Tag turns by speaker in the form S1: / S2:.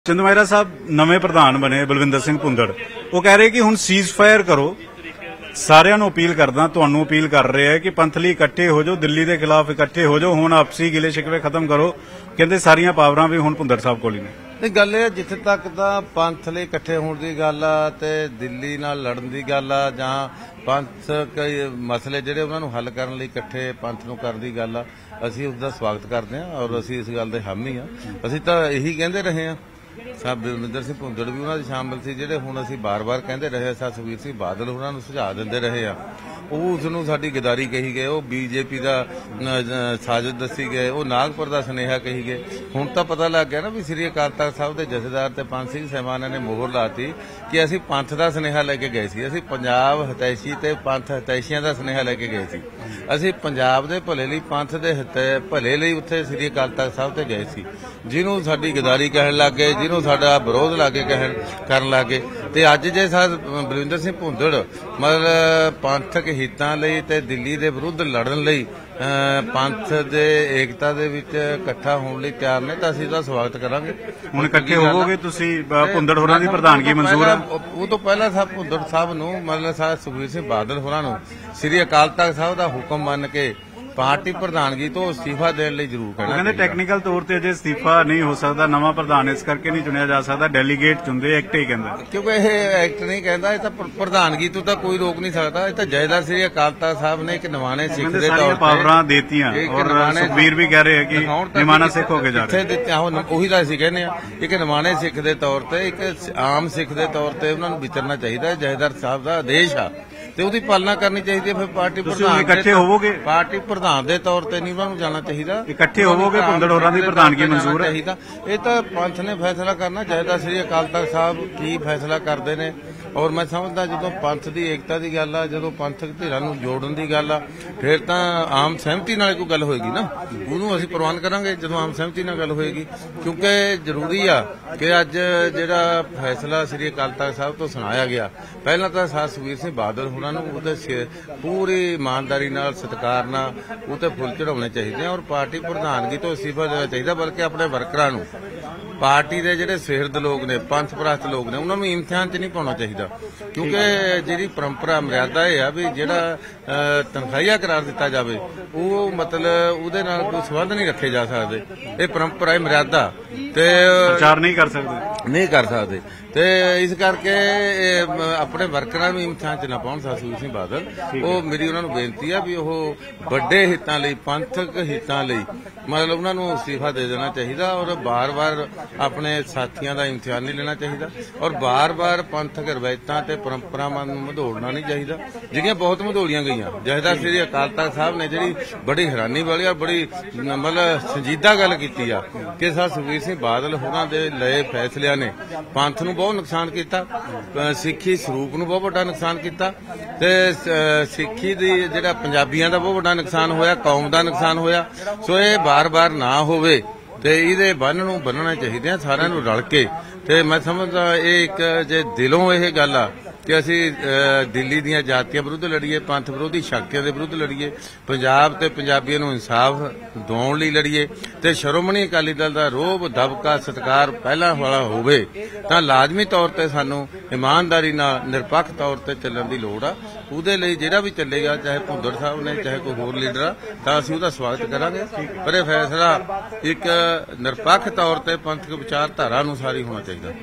S1: ਚੰਦੂਮਾਜਰਾ ਸਾਹਿਬ ਨਵੇਂ ਪ੍ਰਧਾਨ ਬਣੇ ਬਲਵਿੰਦਰ ਸਿੰਘ ਭੁੰਦੜ। ਉਹ ਕਹਿ ਰਹੇ ਕਿ ਹੁਣ ਸੀਜ਼ ਫਾਇਰ ਕਰੋ। ਸਾਰਿਆਂ ਨੂੰ ਅਪੀਲ ਕਰਦਾ, ਤੁਹਾਨੂੰ ਅਪੀਲ ਕਰ ਰਹੇ ਕਿ ਪੰਥ ਲਈ ਇਕੱਠੇ ਹੋ ਜਾਓ, ਦਿੱਲੀ ਦੇ ਖਿਲਾਫ ਇਕੱਠੇ ਹੋ ਜਾਓ, ਹੁਣ ਆਪਸੀ ਗਿਲੇ ਸ਼ਿਕਵੇ ਖਤਮ ਕਰੋ। ਕਹਿੰਦੇ ਸਾਰੀਆਂ ਪਾਵਰਾਂ ਵੀ ਹੁਣ ਭੁੰਦੜ ਸਾਹਿਬ ਕੋਲ ਹੀ ਨੇ।
S2: ਨਹੀਂ, ਗੱਲ ਇਹ ਜਿੱਥੇ ਤੱਕ ਤਾਂ ਪੰਥ ਲਈ ਇਕੱਠੇ ਹੋਣ ਦੀ ਗੱਲ ਆ ਤੇ ਦਿੱਲੀ ਨਾਲ ਲੜਨ ਦੀ ਗੱਲ ਆ ਜਾਂ ਪੰਥ ਕਈ ਮਸਲੇ ਜਿਹੜੇ ਉਹਨਾਂ ਨੂੰ ਹੱਲ ਕਰਨ ਲਈ ਇਕੱਠੇ ਪੰਥ ਨੂੰ ਕਰਨ ਦੀ ਗੱਲ ਆ, ਅਸੀਂ ਉਸ ਦਾ ਸਵਾਗਤ ਕਰਦੇ ਹਾਂ ਔਰ ਅਸੀਂ ਇਸ ਗੱਲ ਦੇ ਹਾਮੀ ਆ। ਅਸੀਂ ਤਾਂ ਇਹੀ ਕਹਿੰਦੇ ਰਹੇ ਹਾਂ। ਸਾਹਿਬ ਬਲਵਿੰਦਰ ਸਿੰਘ ਭੁੰਦੜ ਵੀ ਉਹਨਾਂ ਦੇ ਸ਼ਾਮਲ ਸੀ, ਜਿਹੜੇ ਹੁਣ ਅਸੀਂ ਬਾਰ-ਬਾਰ ਕਹਿੰਦੇ ਰਹੇ। ਸੁਖਬੀਰ ਸਿੰਘ ਬਾਦਲ ਉਹਨਾਂ ਨੂੰ ਸੁਝਾਅ ਦਿੰਦੇ ਰਹੇ ਆ, ਉਹ ਉਸ ਨੂੰ ਸਾਡੀ ਗਦਾਰੀ ਕਹੀ ਗਏ, ਉਹ ਬੀਜੇਪੀ ਦਾ ਸਾਜ਼ਿਸ਼ ਦੱਸੀ ਗਏ, ਉਹ ਨਾਗਪੁਰ ਦਾ ਸੁਨੇਹਾ ਕਹੀ ਗਏ। ਹੁਣ ਤਾਂ ਪਤਾ ਲੱਗ ਗਿਆ ਨਾ ਵੀ ਸ੍ਰੀ ਅਕਾਲ ਤਖਤ ਸਾਹਿਬ ਦੇ ਜਥੇਦਾਰ ਤੇ ਪੰਜ ਸਿੰਘ ਸਾਹਿਬਾਨਾਂ ਨੇ ਮੋਹਰ ਲਾਤੀ ਕਿ ਅਸੀਂ ਪੰਥ ਦਾ ਸੁਨੇਹਾ ਲੈ ਕੇ ਗਏ ਸੀ। ਅਸੀਂ ਪੰਜਾਬ ਹਿਤੈਸ਼ੀ ਤੇ ਪੰਥ ਹਿਤੈਸ਼ੀਆਂ ਦਾ ਸੁਨੇਹਾ ਲੈ ਕੇ ਗਏ ਸੀ। ਅਸੀਂ ਪੰਜਾਬ ਦੇ ਭਲੇ ਲਈ, ਪੰਥ ਦੇ ਭਲੇ ਲਈ ਉੱਥੇ ਸ੍ਰੀ ਅਕਾਲ ਤਖਤ ਸਾਹਿਬ ਤੇ ਗਏ ਸੀ। ਜਿਹਨੂੰ ਸਾਡੀ ਗਦਾਰੀ ਕਹਿਣ ਲੱਗ ਗਏ, ਜਿਹਨੂੰ ਸਾਡਾ ਵਿਰੋਧ ਲਾਗੇ ਕਰਨ ਲੱਗੇ। ਤੇ ਅੱਜ ਜੇ ਬਲਵਿੰਦਰ ਸਿੰਘ ਭੁੰਦੜ ਮਤਲਬ ਪੰਥਕ ਹਿੱਤਾਂ ਲਈ ਤੇ ਦਿੱਲੀ ਦੇ ਵਿਰੁੱਧ ਲੜਨ ਲਈ ਪੰਥ ਦੇ ਏਕਤਾ ਦੇ ਵਿੱਚ ਇਕੱਠਾ ਹੋਣ ਲਈ ਤਿਆਰ ਨੇ, ਤਾਂ ਅਸੀਂ ਉਹਦਾ ਸਵਾਗਤ ਕਰਾਂਗੇ।
S1: ਹੁਣ ਇਕੱਠੇ ਹੋਵੋਗੇ ਤੁਸੀਂ? ਭੁੰਦੜ ਹੋਰਾਂ ਦੀ ਪ੍ਰਧਾਨਗੀ ਮਨਜ਼ੂਰ ਹੈ?
S2: ਉਹ ਤੋਂ ਪਹਿਲਾਂ ਭੁੰਦੜ ਸਾਹਿਬ ਨੂੰ ਮਤਲਬ ਸੁਖਬੀਰ ਸਿੰਘ ਬਾਦਲ ਹੋਰਾਂ ਨੂੰ ਸ੍ਰੀ ਅਕਾਲ ਤਖਤ ਸਾਹਿਬ ਦਾ ਹੁਕਮ ਮੰਨ ਕੇ ਪਾਰਟੀ ਪ੍ਰਧਾਨਗੀ ਤੋਂ ਅਸਤੀਫਾ ਦੇਣ ਲਈ ਜ਼ਰੂਰ ਕਹਿਣਾ।
S1: ਕਹਿੰਦੇ ਟੈਕਨੀਕਲ ਤੌਰ ਤੇ ਅਜੇ ਅਸਤੀਫਾ ਨਹੀਂ ਹੋ ਸਕਦਾ, ਨਵਾਂ ਪ੍ਰਧਾਨ ਇਸ ਕਰਕੇ ਨਹੀਂ ਚੁਣਿਆ ਜਾ ਸਕਦਾ, ਡੈਲੀਗੇਟ ਚੁਣਦੇ, ਐਕਟ ਹੀ ਕਹਿੰਦਾ।
S2: ਕਿਉਂਕਿ ਇਹ ਐਕਟ ਨਹੀਂ ਕਹਿੰਦਾ, ਇਹ ਤਾਂ ਪ੍ਰਧਾਨਗੀ ਤੋਂ ਤਾਂ ਕੋਈ ਰੋਕ ਨਹੀਂ ਸਕਦਾ। ਇਹ ਤਾਂ ਜਥੇਦਾਰ ਸ੍ਰੀ ਅਕਾਲ ਤਖਤ ਸਾਹਿਬ ਨੇ ਇੱਕ ਨਿਮਾਣੇ ਸਿੱਖ ਦੇ ਤੌਰ ਤੇ
S1: ਪਾਵਰਾਂ ਦੇਤੀਆਂ ਔਰ ਸੁਖਬੀਰ ਵੀ ਕਹਿ ਰਹੇ ਕਿ ਨਿਮਾਣਾ ਸਿੱਖ ਹੋ ਕੇ ਜਾ ਰਹੇ।
S2: ਉਹੀ ਤਾਂ ਅਸੀਂ ਕਹਿੰਦੇ ਆ, ਇੱਕ ਨਿਮਾਣੇ ਸਿੱਖ ਦੇ ਤੌਰ ਤੇ, ਇੱਕ ਆਮ ਸਿੱਖ ਦੇ ਤੌਰ ਤੇ ਉਹਨਾਂ ਨੂੰ ਵਿਚਰਨਾ ਚਾਹੀਦਾ। ਜਥੇਦਾਰ ਸਾਹਿਬ ਦਾ ਆਦੇਸ਼ ਆ ਤੇ ਉਹਦੀ ਪਾਲਣਾ ਕਰਨੀ ਚਾਹੀਦੀ ਹੈ। ਫਿਰ ਪਾਰਟੀ ਪ੍ਰਧਾਨ
S1: ਇਕੱਠੇ ਹੋਵੋਗੇ?
S2: ਪਾਰਟੀ ਪ੍ਰਧਾਨ ਦੇ ਤੌਰ ਤੇ ਨਹੀਂ ਉਹਨਾਂ ਨੂੰ ਜਾਣਾ ਚਾਹੀਦਾ।
S1: ਇਕੱਠੇ ਹੋਵੋਗੇ? ਭੁੰਦੜ ਹੋਰਾਂ ਦੀ ਪ੍ਰਧਾਨਗੀ ਮਨਜ਼ੂਰ ਹੈ?
S2: ਇਹ ਤਾਂ ਪੰਥ ਨੇ ਫੈਸਲਾ ਕਰਨਾ ਚਾਹੀਦਾ। ਸ੍ਰੀ ਅਕਾਲ ਤਖਤ ਸਾਹਿਬ ਕੀ ਫੈਸਲਾ ਕਰਦੇ ਨੇ। ਔਰ ਮੈਂ ਸਮਝਦਾ ਜਦੋਂ ਪੰਥ ਦੀ ਏਕਤਾ ਦੀ ਗੱਲ ਆ, ਜਦੋਂ ਪੰਥਕ ਧਿਰਾਂ ਨੂੰ ਜੋੜਨ ਦੀ ਗੱਲ ਆ, ਫਿਰ ਤਾਂ ਆਮ ਸਹਿਮਤੀ ਨਾਲ ਕੋਈ ਗੱਲ ਹੋਏਗੀ ਨਾ, ਉਹਨੂੰ ਅਸੀਂ ਪ੍ਰਵਾਨ ਕਰਾਂਗੇ ਜਦੋਂ ਆਮ ਸਹਿਮਤੀ ਨਾਲ ਗੱਲ ਹੋਏਗੀ। ਕਿਉਂਕਿ ਜ਼ਰੂਰੀ ਆ ਕਿ ਅੱਜ ਜਿਹੜਾ ਫੈਸਲਾ ਸ੍ਰੀ ਅਕਾਲ ਤਖਤ ਸਾਹਿਬ ਤੋਂ ਸੁਣਾਇਆ ਗਿਆ, ਪਹਿਲਾਂ ਤਾਂ ਸੁਖਬੀਰ ਸਿੰਘ ਬਾਦਲ ਹੋਰਾਂ ਨੂੰ ਉਹਦੇ ਪੂਰੀ ਇਮਾਨਦਾਰੀ ਨਾਲ, ਸਤਿਕਾਰ ਨਾਲ ਉਹਤੇ ਫੁੱਲ ਚੜਾਉਣੇ ਚਾਹੀਦੇ ਆ ਔਰ ਪਾਰਟੀ ਪ੍ਰਧਾਨਗੀ ਤੋਂ ਅਸਤੀਫਾ ਦੇਣਾ ਚਾਹੀਦਾ। ਬਲਕਿ ਆਪਣੇ ਵਰਕਰਾਂ ਨੂੰ, ਪਾਰਟੀ ਦੇ ਜਿਹੜੇ ਸਿਰਦ ਲੋਕ ਨੇ, ਪੰਥ ਪ੍ਰਸਤ ਲੋਕ ਨੇ, ਉਹਨਾਂ ਨੂੰ ਇਮਤਿਹਾਨ 'ਚ ਨਹੀਂ ਪਾਉਣਾ ਚਾਹੀਦਾ। ਕਿਉਂਕਿ ਜਿਹੜੀ ਪਰੰਪਰਾ ਮਰਿਆਦਾ ਇਹ ਆ ਵੀ ਜਿਹੜਾ ਤਨਖਾਹੀਆ ਕਰਾਰ ਦਿੱਤਾ ਜਾਵੇ, ਉਹ ਮਤਲਬ ਉਹਦੇ ਨਾਲ ਕੋਈ ਸੰਬੰਧ ਨਹੀਂ ਰੱਖੇ ਜਾ ਸਕਦੇ। ਇਹ ਪਰੰਪਰਾ, ਇਹ ਮਰਿਆਦਾ ਤੇ
S1: ਵਿਚਾਰ ਨਹੀਂ ਕਰ ਸਕਦੇ।
S2: ਤੇ ਇਸ ਕਰਕੇ ਆਪਣੇ ਵਰਕਰਾਂ ਨੂੰ ਇਮਤਿਹਾਨ 'ਚ ਨਾ ਪਾਉਣ ਸੁਖਬੀਰ ਸਿੰਘ ਬਾਦਲ। ਉਹ ਮੇਰੀ ਉਹਨਾਂ ਨੂੰ ਬੇਨਤੀ ਆ ਵੀ ਉਹ ਵੱਡੇ ਹਿੱਤਾਂ ਲਈ, ਪੰਥਕ ਹਿੱਤਾਂ ਲਈ ਮਤਲਬ ਉਹਨਾਂ ਨੂੰ ਅਸਤੀਫਾ ਦੇ ਦੇਣਾ ਚਾਹੀਦਾ ਔਰ ਬਾਰ-ਬਾਰ ਆਪਣੇ ਸਾਥੀਆਂ ਦਾ ਇਮਤਿਹਾਨ ਨਹੀਂ ਲੈਣਾ ਚਾਹੀਦਾ ਔਰ ਬਾਰ-ਬਾਰ ਪੰਥਕ ਰਵਾਇਤਾਂ ਤੇ ਪਰੰਪਰਾਵਾਂ ਨੂੰ ਮਧੋੜਨਾ ਨਹੀਂ ਚਾਹੀਦਾ, ਜਿਹੜੀਆਂ ਬਹੁਤ ਮਧੋੜੀਆਂ ਗਈਆਂ। ਜਥੇਦਾਰ ਸ੍ਰੀ ਅਕਾਲ ਤਖਤ ਸਾਹਿਬ ਨੇ ਜਿਹੜੀ ਬੜੀ ਹੈਰਾਨੀ ਵਾਲੀ ਔਰ ਬੜੀ ਮਤਲਬ ਸੰਜੀਦਾ ਗੱਲ ਕੀਤੀ ਆ ਕਿ ਸੁਖਬੀਰ ਸਿੰਘ ਬਾਦਲ ਹੋਰਾਂ ਦੇ ਲਏ ਫੈਸਲਿਆਂ ਨੇ ਪੰਥ ਨੂੰ ਬਹੁਤ ਨੁਕਸਾਨ ਕੀਤਾ, ਸਿੱਖੀ ਸਰੂਪ ਨੂੰ ਬਹੁਤ ਵੱਡਾ ਨੁਕਸਾਨ ਕੀਤਾ ਤੇ ਸਿੱਖੀ ਦੀ ਜਿਹੜਾ ਪੰਜਾਬੀਆਂ ਦਾ ਬਹੁਤ ਵੱਡਾ ਨੁਕਸਾਨ ਹੋਇਆ, ਕੌਮ ਦਾ ਨੁਕਸਾਨ ਹੋਇਆ। ਸੋ ਇਹ ਬਾਰ-ਬਾਰ ਨਾ ਹੋਵੇ ਤੇ ਇਹਦੇ ਬੰਨ ਨੂੰ ਬੰਨਣਾ ਚਾਹੀਦੇ ਆ ਸਾਰਿਆਂ ਨੂੰ ਰਲ ਕੇ। ਤੇ ਮੈਂ ਸਮਝਦਾ ਇਹ ਇੱਕ ਜੇ ਦਿਲੋਂ ਇਹ ਗੱਲ ਆ ਕਿ ਅਸੀਂ ਦਿੱਲੀ ਦੀਆਂ ਜਾਤੀਆਂ ਵਿਰੁੱਧ ਲੜੀਏ, ਪੰਥ ਵਿਰੋਧੀ ਸ਼ਕਤੀਆਂ ਦੇ ਵਿਰੁੱਧ ਲੜੀਏ, ਪੰਜਾਬ ਤੇ ਪੰਜਾਬੀਆਂ ਨੂੰ ਇਨਸਾਫ ਦਿਵਾਉਣ ਲਈ ਲੜੀਏ ਤੇ ਸ਼੍ਰੋਮਣੀ ਅਕਾਲੀ ਦਲ ਦਾ ਰੋਹਬ, ਦਬਕਾ, ਸਤਿਕਾਰ ਪਹਿਲਾਂ ਵਾਲਾ ਹੋਵੇ, ਤਾਂ ਲਾਜ਼ਮੀ ਤੌਰ ਤੇ ਸਾਨੂੰ ਇਮਾਨਦਾਰੀ ਨਾਲ, ਨਿਰਪੱਖ ਤੌਰ ਤੇ ਚੱਲਣ ਦੀ ਲੋੜ ਆ। ਉਹਦੇ ਲਈ ਜਿਹੜਾ ਵੀ ਚੱਲੇਗਾ, ਚਾਹੇ ਭੁੰਦੜ ਸਾਹਿਬ ਨੇ, ਚਾਹੇ ਕੋਈ ਹੋਰ ਲੀਡਰ ਆ, ਤਾਂ ਅਸੀਂ ਉਹਦਾ ਸਵਾਗਤ ਕਰਾਂਗੇ। ਪਰ ਇਹ ਫੈਸਲਾ ਇੱਕ ਨਿਰਪੱਖ ਤੌਰ ਤੇ ਪੰਥਕ ਵਿਚਾਰਧਾਰਾ ਅਨੁਸਾਰ ਹੀ ਹੋਣਾ ਚਾਹੀਦਾ।